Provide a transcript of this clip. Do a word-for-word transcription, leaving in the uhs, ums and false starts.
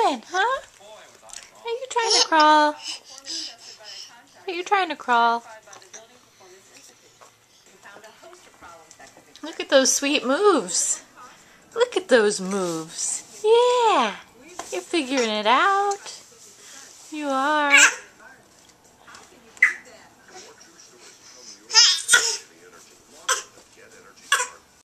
doing, huh? Are you trying to crawl? Are you trying to crawl? Look at those sweet moves. Look at those moves. Yeah, you're figuring it out. You are.